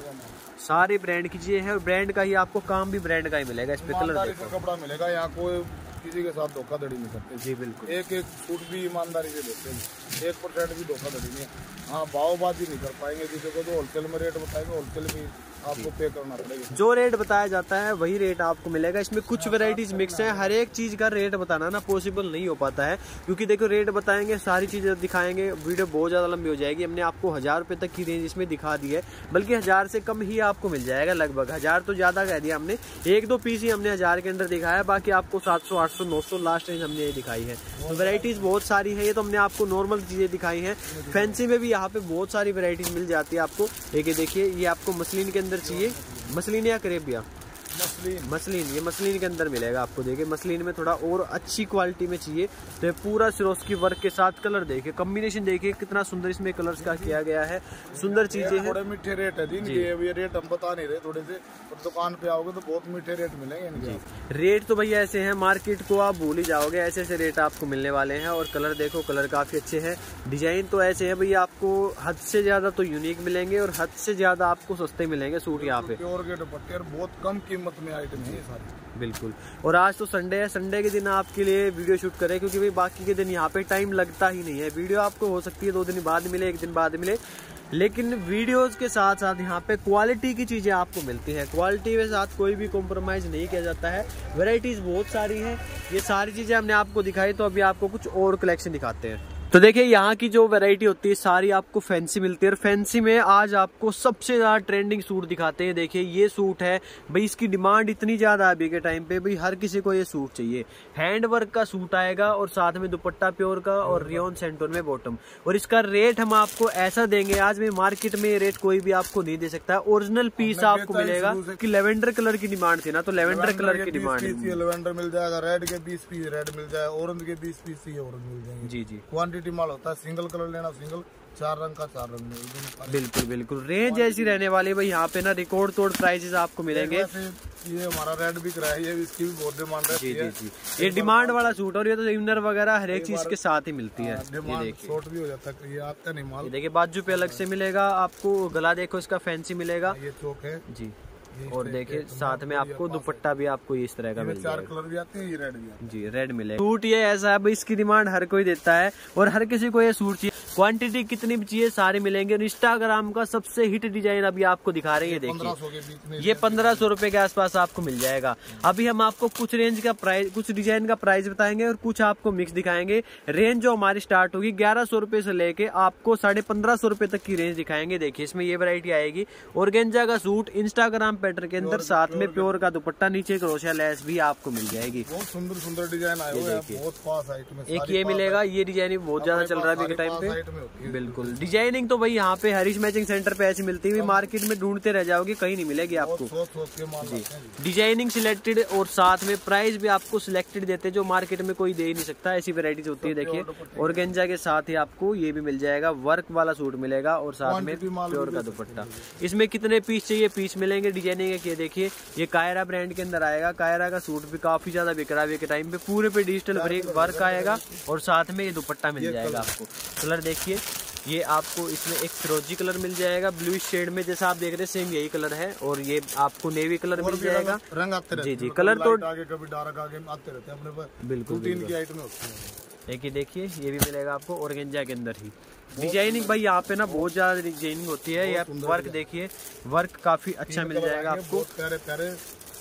सारी ब्रांड की चीजें हैं, और ब्रांड का ही आपको काम भी ब्रांड का ही मिलेगा। इस पे कलर देखो, कपड़ा मिलेगा, यहाँ कोई किसी के साथ धोखाधड़ी नहीं करते। जी बिल्कुल, एक एक सूट भी ईमानदारी से देते हैं, एक परसेंट भी धोखाधड़ी नहीं है। हाँ भावबाजी नहीं कर पाएंगे, किसी को तो होलसेल में रेट बताएंगे, होलसेल में आपको पे करना पड़ेगा। जो रेट बताया जाता है वही रेट आपको मिलेगा। इसमें कुछ वैरायटीज मिक्स है, हर एक चीज का रेट बताना ना पॉसिबल नहीं हो पाता है, क्योंकि देखो रेट बताएंगे सारी चीजें दिखाएंगे, वीडियो बहुत ज्यादा लंबी हो जाएगी। हमने आपको हजार रुपए तक की रेंज इसमें दिखा दी है, बल्कि हजार से कम ही आपको मिल जाएगा लगभग। हजार तो ज्यादा कह दिया हमने, एक दो पीस ही हमने हजार के अंदर दिखाया, बाकी आपको सात सौ आठ सौ नौ सौ लास्ट रेंज हमने ये दिखाई है। तो वैरायटीज बहुत सारी है। ये तो हमने आपको नॉर्मल चीजें दिखाई है। फैंसी में भी यहाँ पे बहुत सारी वैरायटीज मिल जाती है आपको। एक देखिए, ये आपको मसलिन के अंदर चाहिए, मसलिन या करेबिया, मसलिन मसलिन ये मसलिन के अंदर मिलेगा आपको। देखिए मसलिन में थोड़ा और अच्छी क्वालिटी में चाहिए तो पूरा सिरोस्की वर्क के साथ कलर देखिए, कॉम्बिनेशन देखिए कितना सुंदर इसमें कलर्स का किया गया है। सुंदर चीजें हैं। थोड़े मीठे रेट है दिन के, ये रेट हम बता नहीं रहे थोड़े से, और दुकान पे आओगे तो बहुत मीठे रेट मिलेंगे इनके। रेट तो भैया ऐसे हैं, मार्केट को आप भूल ही जाओगे, ऐसे ऐसे रेट आपको मिलने वाले हैं। और कलर देखो, कलर काफी अच्छे हैं। डिजाइन तो ऐसे है भैया, आपको हद से ज्यादा तो यूनिक मिलेंगे और हद से ज्यादा आपको सस्ते मिलेंगे सूट यहाँ पे। प्योर के दुपट्टे बहुत कम कीमत में आइटम है सारी। बिल्कुल। और आज तो संडे है, संडे के दिन आपके लिए वीडियो शूट करें, क्योंकि भाई बाकी के दिन यहाँ पे टाइम लगता ही नहीं है। वीडियो आपको हो सकती है दो दिन बाद मिले, एक दिन बाद मिले, लेकिन वीडियोस के साथ साथ यहाँ पे क्वालिटी की चीजें आपको मिलती है। क्वालिटी के साथ कोई भी कॉम्प्रोमाइज नहीं किया जाता है। वैरायटीज बहुत सारी हैं, ये सारी चीजें हमने आपको दिखाई, तो अभी आपको कुछ और कलेक्शन दिखाते हैं। तो देखिए यहाँ की जो वैरायटी होती है सारी आपको फैंसी मिलती है, और फैंसी में आज आपको सबसे ज्यादा ट्रेंडिंग सूट दिखाते हैं। देखिए ये सूट है भाई, इसकी डिमांड इतनी ज्यादा है अभी के टाइम पे, भाई हर किसी को ये सूट चाहिए। हैंड वर्क का सूट आएगा और साथ में दुपट्टा प्योर का और रियोन सेंटोन में बॉटम। और इसका रेट हम आपको ऐसा देंगे, आज में मार्केट में ये रेट कोई भी आपको नहीं दे सकता। ओरिजिनल पीस आपको मिलेगा कि लेवेंडर कलर की डिमांड थी ना, तो लेवेंडर कलर की डिमांड है। लेवेंडर मिल जाएगा, रेड के बीस पीस रेड मिल जाएगा, ऑरेंज के बीस पीस ऑरेंज मिल जाएंगे। जी जी, क्वांटिटी माल होता है, सिंगल कलर लेना सिंगल, चार रंग का चार रंग में। बिल्कुल बिल्कुल, रेंज ऐसी रहने वाली है भाई। यहाँ पे ना रिकॉर्ड तोड़ प्राइसेस आपको मिलेंगे। ये हमारा रेड बिक रहा है, ये इसकी भी बहुत डिमांड है। जी जी जी, ये डिमांड वाला सूट, और ये तो इनर वगैरह हर एक चीज के साथ ही मिलती है। ये देखिए शॉर्ट भी हो जाता है, ये आता नहीं माल। देखिए बाजू पे अलग से मिलेगा आपको, गला देखो इसका फैंसी मिलेगा। ये चौक है जी, और देखिए साथ में आपको दुपट्टा भी आपको इस तरह का मिल जाएगा। चार कलर भी आते हैं, ये रेड भी आते हैं। जी रेड मिलेगा। सूट ये ऐसा है भाई, इसकी डिमांड हर कोई देता है और हर किसी को ये सूट चाहिए। क्वांटिटी कितनी भी चाहिए सारे मिलेंगे। और इंस्टाग्राम का सबसे हिट डिजाइन अभी आपको दिखा रहे हैं, देखिए ये पंद्रह सौ रुपए के आसपास आपको मिल जाएगा। अभी हम आपको कुछ रेंज का प्राइस, कुछ डिजाइन का प्राइस बताएंगे और कुछ आपको मिक्स दिखाएंगे। रेंज जो हमारी स्टार्ट होगी ग्यारह सौ रुपए से लेके आपको साढ़े पंद्रह सौ रुपए तक की रेंज दिखाएंगे। देखिए इसमें ये वैरायटी आएगी, ऑर्गेन्जा का सूट इंस्टाग्राम पैटर्न के अंदर, साथ में प्योर का दुपट्टा, नीचे क्रोशिया लेस भी आपको मिल जाएगी। बहुत सुंदर सुंदर डिजाइन आए हुए हैं, बहुत पास आइटम है। एक ये मिलेगा, ये डिजाइन बहुत ज्यादा चल रहा है अभी के टाइम पे। बिल्कुल, डिजाइनिंग तो भाई यहाँ पे हरीश मैचिंग सेंटर पे ऐसी मिलती है, मार्केट में ढूंढते रह जाओगे, कहीं नहीं मिलेगी आपको। जी, डिजाइनिंग सिलेक्टेड और साथ में प्राइस भी आपको सिलेक्टेड देते हैं, जो मार्केट में कोई दे ही नहीं सकता। ऐसी वेराइटीज होती है। देखिए ऑर्गेन्जा के साथ ही आपको ये भी मिल जाएगा, वर्क वाला सूट मिलेगा और साथ में प्योर का दुपट्टा। इसमें कितने पीस चाहिए पीस मिलेंगे। डिजाइनिंग के देखिए, ये कायरा ब्रांड के अंदर आएगा। कायरा का सूट भी काफी ज्यादा बिक रहा है के टाइम पे, पूरे पे डिजिटल वर्क आएगा और साथ में ये दुपट्टा मिल जाएगा आपको। कलर देखिए, ये आपको इसमें एक फिरोजी कलर मिल जाएगा ब्लू शेड में, जैसा आप देख रहे हैं सेम यही कलर है। और ये आपको नेवी कलर मिल जाएगा। रंग आते रहते हैं। जी जी, कलर तो आगे कभी डार्क आगे आते रहते हैं अपने पास। बिल्कुल, तीन की आइटम होती है। एक ही देखिए, ये भी मिलेगा आपको ऑर्गेन्जा के अंदर ही। डिजाइनिंग भाई यहाँ पे ना बहुत ज्यादा डिजाइनिंग होती है। ये वर्क देखिए, वर्क काफी अच्छा मिल जाएगा आपको। प्यारे प्यारे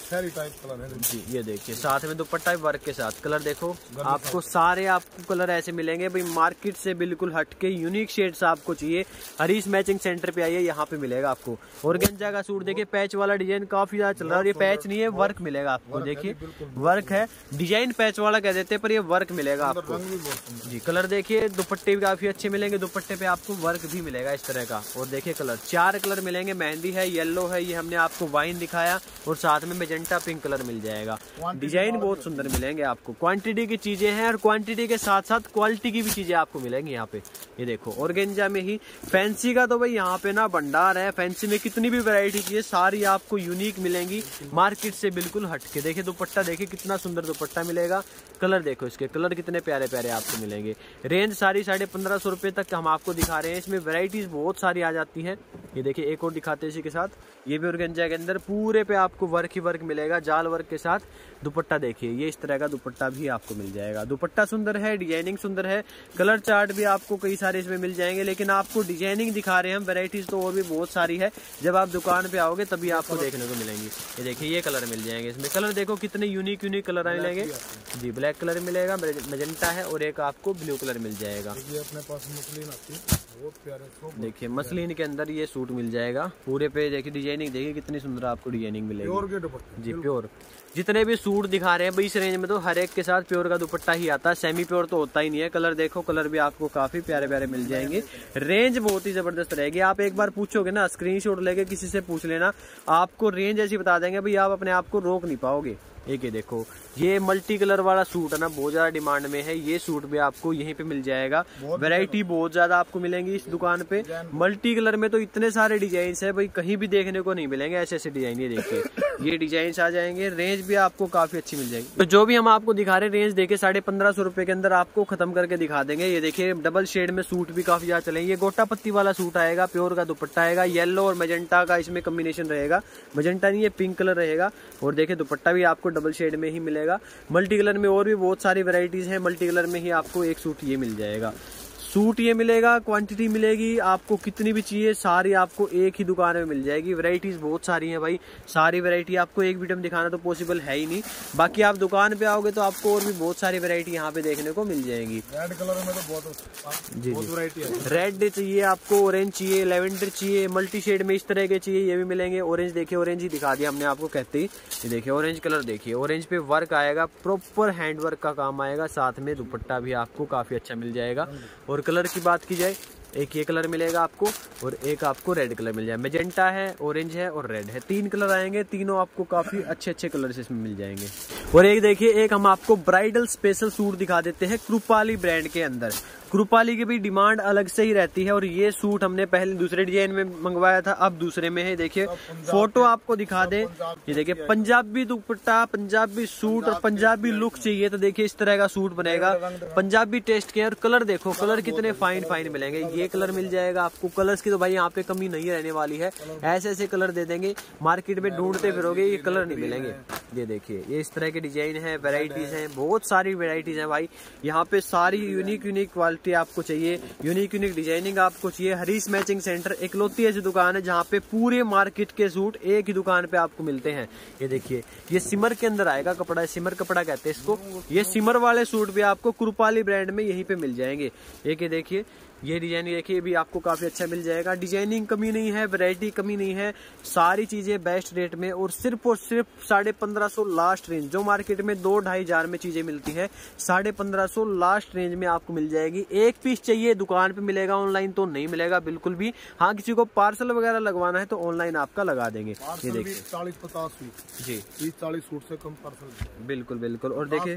शेरी टाइप कलर है जी। ये देखिए साथ में दुपट्टा वर्क के साथ, कलर देखो आपको सारे आपको कलर ऐसे मिलेंगे भाई, मार्केट से बिल्कुल हटके यूनिक शेड्स आपको चाहिए, हरीश मैचिंग सेंटर पे आइए, यहाँ पे मिलेगा आपको। ऑर्गेन्जा का सूट देखिए, पैच वाला डिजाइन काफी ज्यादा चल रहा है, और ये पैच नहीं है वर्क मिलेगा आपको, देखिए वर्क है, डिजाइन पैच वाला कह देते हैं पर ये वर्क मिलेगा आपको जी। कलर देखिए, दुपट्टे भी काफी अच्छे मिलेंगे, दुपट्टे पे आपको वर्क भी मिलेगा इस तरह का। और देखिए कलर चार कलर मिलेंगे, मेहंदी है, येलो है, ये हमने आपको वाइन दिखाया, और साथ में मेजेंटा पिंक कलर मिल जाएगा। डिजाइन बहुत सुंदर मिलेंगे आपको, क्वांटिटी की चीजें हैं, और क्वांटिटी के साथ साथ क्वालिटी की भी चीजें आपको मिलेंगी यहाँ पे। ये देखो ऑर्गेन्जा में ही, फैंसी का तो भाई यहाँ पे ना भंडार है, फैंसी में कितनी भी वैरायटी चाहिए सारी आपको यूनिक मिलेंगी, मार्केट से बिल्कुल हटके। देखिए दुपट्टा देखिए कितना सुंदर दुपट्टा मिलेगा, कलर देखो इसके, कलर कितने प्यारे प्यारे आपको मिलेंगे। रेंज सारी साढ़े पंद्रह सौ रुपए तक हम आपको दिखा रहे हैं, इसमें वैरायटीज बहुत सारी आ जाती हैं। ये देखिए एक और दिखाते हैं इसी के साथ, ये भी ऑर्गेन्जा के अंदर पूरे पे आपको वर्क ही वर्क मिलेगा, जाल वर्क के साथ। दुपट्टा देखिए, ये इस तरह का दुपट्टा भी आपको मिल जाएगा, दुपट्टा सुंदर है, डिजाइनिंग सुंदर है, कलर चार्ट भी आपको कई सारे इसमें मिल जाएंगे, लेकिन आपको डिजाइनिंग दिखा रहे हैं हम, वैरायटीज तो और भी बहुत सारी है, जब आप दुकान पे आओगे तभी आपको देखने को मिलेंगी। ये देखिए ये कलर मिल जाएंगे इसमें, कलर देखो कितने यूनिक यूनिक कलर मिलेंगे जी। ब्लैक कलर मिलेगा, मेजेंटा है, और एक आपको ब्लू कलर मिल जाएगा। ये अपने पास मसलिन आती है, बहुत प्यारे, देखिए मसलिन के अंदर ये सूट मिल जाएगा पूरे पे, देखिए डिजाइनिंग देखिए कितनी सुंदर आपको डिजाइनिंग मिलेगी, प्योर के दुपट्टे जी प्योर। जितने भी सूट दिखा रहे हैं भाई इस रेंज में तो हर एक के साथ प्योर का दुपट्टा ही आता है, सेमी प्योर तो होता ही नहीं है। कलर देखो, कलर भी आपको काफी प्यारे प्यारे मिल जाएंगे, रेंज बहुत ही जबरदस्त रहेगी। आप एक बार पूछोगे ना, स्क्रीनशॉट लेके किसी से पूछ लेना, आपको रेंज ऐसी बता देंगे भाई आप अपने आप को रोक नहीं पाओगे। एक ये देखो, ये मल्टी कलर वाला सूट है ना, बहुत ज्यादा डिमांड में है, ये सूट भी आपको यहीं पे मिल जाएगा, वैरायटी बहुत ज्यादा आपको मिलेंगी इस दुकान पे। मल्टी कलर में तो इतने सारे डिजाइन है भाई, कहीं भी देखने को नहीं मिलेंगे ऐसे ऐसे डिजाइन। ये देखिए ये डिजाइन आ जाएंगे, रेंज भी आपको काफी अच्छी मिल जाएगी। तो जो भी हम आपको दिखा रहे हैं रेंज देखिए साढ़े पंद्रह सौ रुपए के अंदर आपको खत्म करके दिखा देंगे। ये देखिए डबल शेड में सूट भी काफी ज्यादा चलेंगे, ये गोटा पत्ती वाला सूट आएगा, प्योर का दुपट्टा आएगा, येलो और मेजेंटा का इसमें कॉम्बिनेशन रहेगा, मेजेंटा नहीं ये पिंक कलर रहेगा। और देखिए दुपट्टा भी आपको डबल शेड में ही मिलेगा, मल्टी कलर में और भी बहुत सारी वैरायटीज हैं, मल्टी कलर में ही आपको एक सूट ये मिल जाएगा। सूट ये मिलेगा, क्वांटिटी मिलेगी आपको, कितनी भी चाहिए सारी आपको एक ही दुकान में मिल जाएगी। वैरायटीज बहुत सारी हैं भाई, सारी वैरायटी आपको एक वीडियो में दिखाना तो पॉसिबल है ही नहीं, बाकी आप दुकान पे आओगे तो आपको और भी बहुत सारी वैरायटी यहाँ पे देखने को मिल जाएंगी। रेड कलर में तो बहुत जी बहुत वैरायटी है, रेड चाहिए आपको, ऑरेंज चाहिए, लेवेंडर चाहिए, मल्टी शेड में इस तरह के चाहिए, ये भी मिलेंगे। ऑरेंज देखिए, ऑरेंज ही दिखा दिया हमने आपको कहते ही। ये देखिए ऑरेंज कलर देखिए, ऑरेंज पे वर्क आएगा, प्रॉपर हैंड वर्क का काम आएगा, साथ में दुपट्टा भी आपको काफी अच्छा मिल जाएगा। और कलर की बात की जाए, एक ये कलर मिलेगा आपको और एक आपको रेड कलर मिल जाए, मेजेंटा है, ऑरेंज है और रेड है, तीन कलर आएंगे, तीनों आपको काफी अच्छे अच्छे कलर्स इसमें मिल जाएंगे। और एक देखिए, एक हम आपको ब्राइडल स्पेशल सूट दिखा देते हैं कृपाली ब्रांड के अंदर। कृपाली की भी डिमांड अलग से ही रहती है, और ये सूट हमने पहले दूसरे डिजाइन में मंगवाया था, अब दूसरे में है। देखिए फोटो आपको दिखा दे, ये देखिए पंजाबी दुपट्टा, पंजाबी सूट और पंजाबी लुक चाहिए तो देखिए इस तरह का सूट बनेगा, पंजाबी टेस्ट के। और कलर देखो, कलर कितने फाइन फाइन मिलेंगे, ये कलर मिल जाएगा आपको। कलर्स की तो भाई यहाँ पे कमी नहीं रहने वाली है, ऐसे ऐसे कलर दे देंगे, मार्केट में ढूंढते फिरोगे ये कलर नहीं मिलेंगे। ये देखिए ये इस तरह के डिजाइन है, वेराइटीज हैं, बहुत सारी वेराइटीज हैं भाई यहाँ पे, सारी यूनिक यूनिक क्वालिटी आपको चाहिए, यूनिक यूनिक डिजाइनिंग आपको चाहिए। हरीश मैचिंग सेंटर इकलौती ऐसी दुकान है जहाँ पे पूरे मार्केट के सूट एक ही दुकान पे आपको मिलते हैं। ये देखिए ये सिमर के अंदर आएगा कपड़ा, सिमर कपड़ा कहते हैं इसको। ये सिमर वाले सूट भी आपको कृपाली ब्रांड में यहीं पे मिल जाएंगे। एक ये देखिए, ये डिजाइन देखिए भी आपको काफी अच्छा मिल जाएगा, डिजाइनिंग कमी नहीं है, वैरायटी कमी नहीं है, सारी चीजें बेस्ट रेट में, और सिर्फ और सिर्फ साढ़े पंद्रह सौ लास्ट रेंज। जो मार्केट में दो ढाई हजार में चीजें मिलती हैं, साढ़े पंद्रह सौ लास्ट रेंज में आपको मिल जाएगी। एक पीस चाहिए दुकान पे मिलेगा, ऑनलाइन तो नहीं मिलेगा बिल्कुल भी। हाँ किसी को पार्सल वगैरह लगवाना है तो ऑनलाइन आपका लगा देंगे। ये देखिए चालीस पचास सूट जी, तीस चालीस सूट से कम पार्सल, बिल्कुल बिल्कुल। और देखिए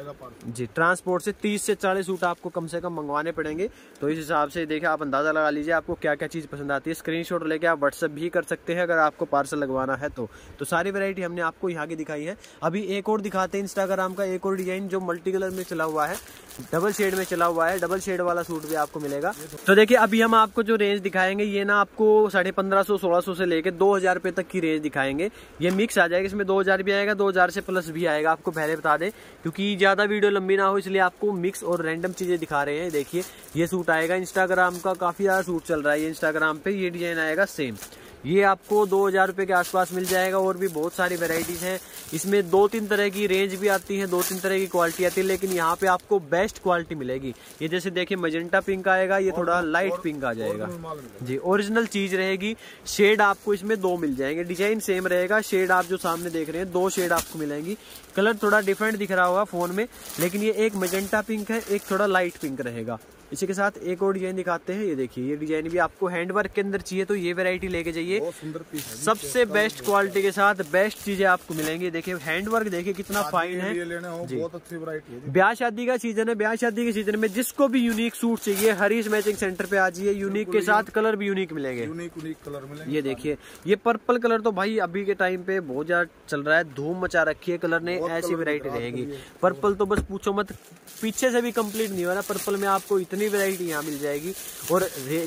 जी ट्रांसपोर्ट से तीस से चालीस सूट आपको कम से कम मंगवाने पड़ेंगे, तो इस हिसाब से देखिए आप अंदाजा लगा लीजिए आपको क्या क्या चीज पसंद आती है। स्क्रीनशॉट लेके आप व्हाट्सएप भी कर सकते हैं अगर आपको पार्सल लगवाना है तो। तो सारी वैरायटी हमने आपको यहाँ की दिखाई है। अभी एक और दिखाते हैं इंस्टाग्राम का एक और डिजाइन जो मल्टी कलर में चला हुआ है, डबल शेड में चला हुआ है, डबल शेड वाला सूट भी आपको मिलेगा। तो देखिए अभी हम आपको जो रेंज दिखाएंगे ये ना आपको साढ़े पंद्रह सौ सोलह सौ से लेके दो हजार रुपए तक की रेंज दिखाएंगे। ये मिक्स आ जाएगा, इसमें दो हजार भी आएगा, दो हजार से प्लस भी आएगा, आपको पहले बता दें क्योंकि ज्यादा वीडियो लंबी ना हो इसलिए आपको मिक्स और रैंडम चीजें दिखा रहे हैं। देखिए ये सूट आएगा, इंस्टाग्राम का काफी ज्यादा सूट चल रहा है ये इंस्टाग्राम पे, ये डिजाइन आएगा सेम। ये आपको दो हजार रुपए के आसपास मिल जाएगा। और भी बहुत सारी वेराइटीज हैं, इसमें दो तीन तरह की रेंज भी आती है, दो तीन तरह की क्वालिटी आती है, लेकिन यहाँ पे आपको बेस्ट क्वालिटी मिलेगी। ये जैसे देखिए मजेंटा पिंक आएगा, ये थोड़ा लाइट पिंक आ जाएगा जी, ओरिजिनल चीज रहेगी। शेड आपको इसमें दो मिल जाएंगे, डिजाइन सेम रहेगा, शेड आप जो सामने देख रहे हैं दो शेड आपको मिलेंगी। कलर थोड़ा डिफरेंट दिख रहा होगा फोन में, लेकिन ये एक मजेंटा पिंक है, एक थोड़ा लाइट पिंक रहेगा। इसी के साथ एक और डिजाइन दिखाते हैं, ये देखिए ये डिजाइन भी आपको हैंडवर्क के अंदर चाहिए तो ये वैरायटी लेके जाइए, सुंदर पीस है, सबसे बेस्ट क्वालिटी के साथ बेस्ट चीजें आपको मिलेंगी। देखिए हैंडवर्क देखिए कितना फाइन है जी, बहुत अच्छी वैरायटी है। ब्याह शादी का सीजन है, ब्याह शादी के सीजन में जिसको भी यूनिक सूट चाहिए हरीश मैचिंग सेंटर पे आ जाइए। यूनिक के साथ कलर भी यूनिक मिलेंगे, यूनिक यूनिक कलर मिलेंगे। ये देखिए ये पर्पल कलर तो भाई अभी के टाइम पे बहुत ज्यादा चल रहा है, धूम मचा रखी है कलर ने, ऐसी वैरायटी रहेगी। पर्पल तो बस पूछो मत, पीछे से भी कंप्लीट नहीं हो रहा पर्पल में, आपको इतनी वैरायटी यहाँ मिल जाएगी। और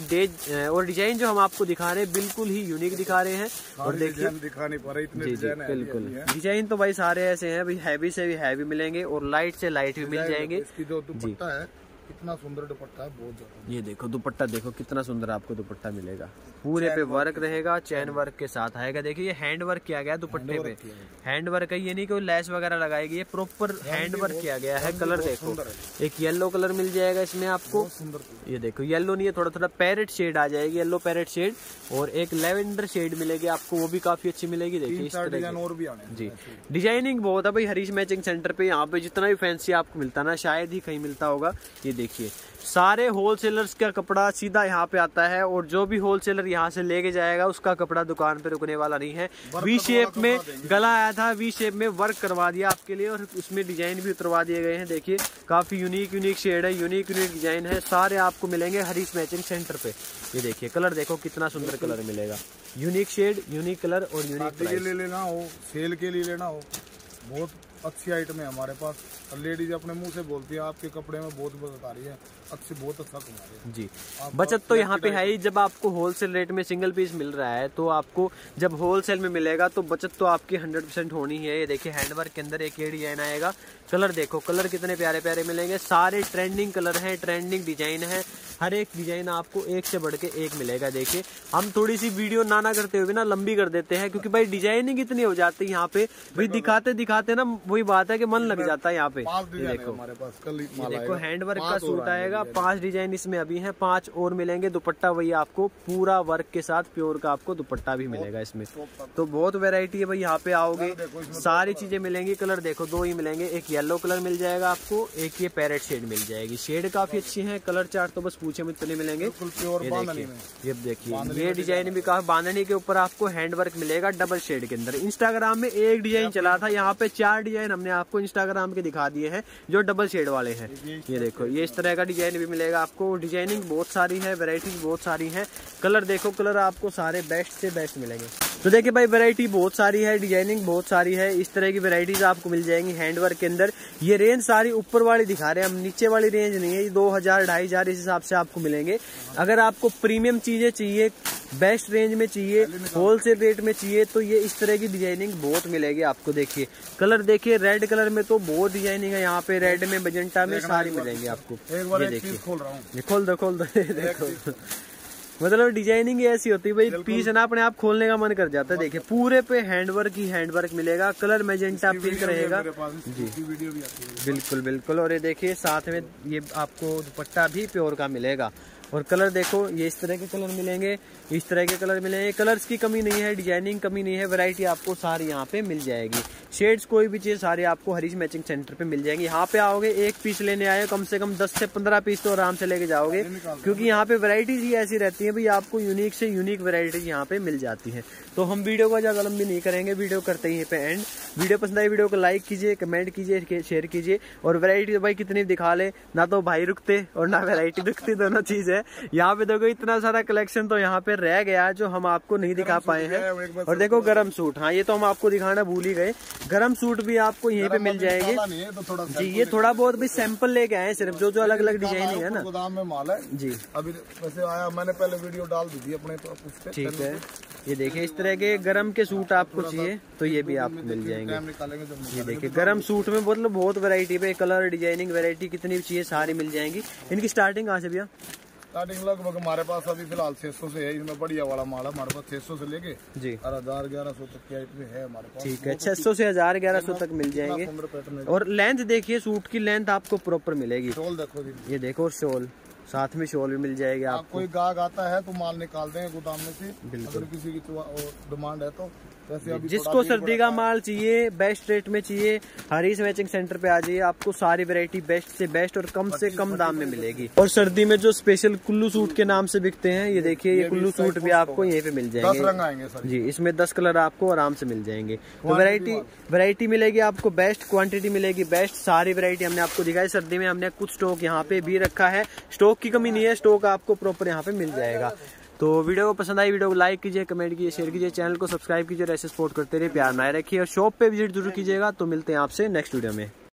और डिजाइन जो हम आपको दिखा रहे हैं बिल्कुल ही यूनिक दिखा रहे हैं। और देखिए दिखा नहीं पा रहे इतने डिजाइन है, बिल्कुल डिजाइन तो भाई सारे ऐसे हैं भाई, हैवी से भी हैवी मिलेंगे और लाइट से लाइट भी मिल जाएंगे। इसकी जो दुपट्टा है कितना सुंदर दुपट्टा है, बहुत ज्यादा। ये देखो दुपट्टा देखो कितना सुंदर आपको दुपट्टा मिलेगा, पूरे पे वर्क रहेगा, चैन वर्क के साथ आएगा। देखिए ये हैंड वर्क किया गया दुपट्टे पे, हैंड वर्क है, ये नहीं कोई लैस वगैरह लगाएगी, ये प्रॉपर हैंड वर्क किया गया है। कलर देखो एक येलो कलर मिल जाएगा इसमें आपको, ये देखो येलो नहीं है, थोड़ा थोड़ा पैरेट शेड आ जाएगी, येलो पैरेट शेड, और एक लेवेंडर शेड मिलेगी आपको, वो भी काफी अच्छी मिलेगी। देखिए इस तरह और भी आने जी, डिजाइनिंग बहुत है भाई हरीश मैचिंग सेंटर पे। यहाँ पे जितना भी फैंसी आपको मिलता है ना, शायद ही कहीं मिलता होगा। ये देखिए सारे होलसेलर्स का कपड़ा सीधा यहाँ पे आता है, और जो भी होलसेलर यहाँ से लेके जाएगा उसका कपड़ा दुकान पे रुकने वाला नहीं है। वी शेप में गला आया था, वी शेप में वर्क करवा दिया आपके लिए, और उसमें डिजाइन भी उतरवा दिए गए हैं। देखिए काफी यूनिक यूनिक शेड है, यूनिक यूनिक डिजाइन है, सारे आपको मिलेंगे हरीश मैचिंग सेंटर पे। ये देखिए कलर देखो कितना सुंदर कलर मिलेगा, यूनिक शेड, यूनिक कलर और यूनिक प्राइस। ले लेना हो, सेल के लिए लेना हो, बहुत अच्छी आइटम है हमारे पास। लेडीज अपने मुंह से बोलती है आपके कपड़े में बहुत बचत आ रही है, अच्छी बहुत अच्छा कमा रही है जी। बचत तो यहाँ पे है ही, जब आपको होलसेल रेट में सिंगल पीस मिल रहा है तो आपको जब होलसेल में मिलेगा तो बचत तो आपकी हंड्रेड परसेंट होनी है। ये देखिए हैंडवर्क के अंदर एक ये डिजाइन आएगा, कलर देखो कलर कितने प्यारे प्यारे मिलेंगे, सारे ट्रेंडिंग कलर हैं, ट्रेंडिंग डिजाइन है, हर एक डिजाइन आपको एक से बढ़ के एक मिलेगा। देखिए हम थोड़ी सी वीडियो ना ना करते हुए ना लंबी कर देते हैं, क्योंकि भाई डिजाइनिंग इतनी हो जाती है यहाँ पे, भाई दिखाते दिखाते ना वही बात है कि मन लग जाता है यहाँ पे। ये देखो हमारे पास कल ये देखो हैंडवर्क का सूट आएगा, पांच डिजाइन इसमें अभी हैं, पांच और मिलेंगे। दुपट्टा वही आपको पूरा वर्क के साथ प्योर का आपको दुपट्टा भी मिलेगा इसमें, तो बहुत वैरायटी है भाई। यहाँ पे आओगे सारी चीजें मिलेंगी। कलर देखो दो ही मिलेंगे, एक येलो कलर मिल जाएगा आपको, एक ये पैरेट शेड मिल जाएगी, शेड काफी अच्छी है। कलर चार्ट तो बस पूछे मुझे नहीं मिलेंगे। ये देखिए ये डिजाइन भी काफी, बांधनी के ऊपर आपको हैंडवर्क मिलेगा डबल शेड के अंदर। इंस्टाग्राम में एक डिजाइन चला था, यहाँ पे चार डिजाइन हमने आपको इंस्टाग्राम के दिखा दिए हैं जो डबल शेड वाले हैं। ये देखो ये इस तरह का डिजाइन भी मिलेगा आपको, डिजाइनिंग बहुत सारी है, वैरायटीज बहुत सारी है। कलर देखो कलर आपको सारे बेस्ट से बेस्ट मिलेंगे। तो देखिए भाई वैरायटी बहुत सारी है, डिजाइनिंग बहुत सारी है, इस तरह की वैरायटीज आपको मिल जाएंगी हैंडवर्क के अंदर। ये रेंज सारी ऊपर वाली दिखा रहे हैं हम, नीचे वाली रेंज नहीं है, ये दो हजार ढाई हजार इस हिसाब से आपको मिलेंगे। अगर आपको प्रीमियम चीजें चाहिए, बेस्ट रेंज में चाहिए, होलसेल रेट में चाहिए, तो ये इस तरह की डिजाइनिंग बहुत मिलेगी आपको। देखिए कलर देखिए रेड कलर में तो बहुत डिजाइनिंग है यहाँ पे, रेड में मजेंटा में सारी मिलेंगी आपको। ये देखिए खोल रहा हूँ, खोल दो खोल दो देखो मतलब डिजाइनिंग ऐसी होती है भाई, पीस है ना अपने आप खोलने का मन कर जाता है। देखिए पूरे पे हैंडवर्क ही हैंडवर्क मिलेगा, कलर मैजेंटा पिंक रहेगा जी, बिल्कुल बिल्कुल। और ये देखिए साथ में ये आपको दुपट्टा भी प्योर का मिलेगा, और कलर देखो ये इस तरह के कलर मिलेंगे, इस तरह के कलर मिलेंगे। कलर्स की कमी नहीं है, डिजाइनिंग कमी नहीं है, वैरायटी आपको सारी यहाँ पे मिल जाएगी। शेड्स कोई भी चीज सारे आपको हरीश मैचिंग सेंटर पे मिल जाएंगे। यहाँ पे आओगे एक पीस लेने आए कम से कम दस से पंद्रह पीस तो आराम से लेके जाओगे, क्योंकि यहाँ पे वैरायटीज ही ऐसी रहती है भाई, आपको यूनिक से यूनिक वैरायटीज यहाँ पे मिल जाती है। तो हम वीडियो को ज्यादा लंबी नहीं करेंगे, वीडियो करते ही पे एंड। वीडियो पसंद आई वीडियो को लाइक कीजिए, कमेंट कीजिए, शेयर कीजिए। और वैरायटी भाई कितनी दिखा ले, ना तो भाई रुकते और ना वैरायटी रुकती, दोनों चीज है। यहाँ पे देखो इतना सारा कलेक्शन तो यहाँ पे रह गया जो हम आपको नहीं दिखा पाए हैं। और देखो गरम सूट, हाँ ये तो हम आपको दिखाना भूल ही गए, गरम सूट भी आपको यहीं पे मिल जाएंगे जी। ये थोड़ा बहुत भी सैंपल लेके आए सिर्फ, जो जो अलग अलग डिजाइन है ना गोदाम में माल है जी। अभी वैसे आया, मैंने पहले वीडियो डाल दी थी अपने तो उसपे, ठीक है। ये देखिए इस तरह के गरम के सूट आपको चाहिए तो ये भी आपको मिल जाएंगे। ये देखिए गरम सूट में मतलब बहुत वैरायटी पे, कलर डिजाइनिंग वैरायटी कितनी चाहिए सारी मिल जाएंगी। इनकी स्टार्टिंग कहाँ से भैया? स्टार्टिंग लगभग हमारे पास अभी फिलहाल छह सौ से है, इसमें बढ़िया वाला माल है हमारे पास छह सौ से लेके जी और हजार ग्यारह सौ तक की आइटम है हमारे पास। ठीक है, छह सौ से हजार ग्यारह सौ तक मिल जाएंगे। और लेंथ देखिए, सूट की लेंथ आपको प्रॉपर मिलेगी। शॉल देखो, ये देखो, और शॉल साथ में शॉल भी मिल जाएगी आपको। कोई गाहक आता है तो माल निकाल देंगे गोदाम में से, अगर किसी की डिमांड है तो। वैसे अभी जिसको सर्दी का माल चाहिए, बेस्ट रेट में चाहिए, हरीश मैचिंग सेंटर पे आ जाइए, आपको सारी वैरायटी बेस्ट से बेस्ट और कम से कम दाम में मिलेगी। और सर्दी में जो स्पेशल कुल्लू सूट के नाम से बिकते हैं, ये देखिए, ये कुल्लू सूट भी आपको यहीं पे मिल जाएंगे। दस रंग आएंगे सर जी, इसमें दस कलर आपको आराम से मिल जाएंगे। तो वैरायटी वैरायटी मिलेगी आपको बेस्ट, क्वांटिटी मिलेगी बेस्ट। सारी वैरायटी हमने आपको दिखाई। सर्दी में हमने कुछ स्टॉक यहाँ पे भी रखा है, स्टॉक की कमी नहीं है, स्टॉक आपको प्रॉपर यहाँ पे मिल जाएगा। तो वीडियो को पसंद आई, वीडियो को लाइक कीजिए, कमेंट कीजिए, शेयर कीजिए, चैनल को सब्सक्राइब कीजिए और ऐसे सपोर्ट करते रहिए, प्यार बनाए रखिए और शॉप पे विजिट जरूर कीजिएगा। तो मिलते हैं आपसे नेक्स्ट वीडियो में।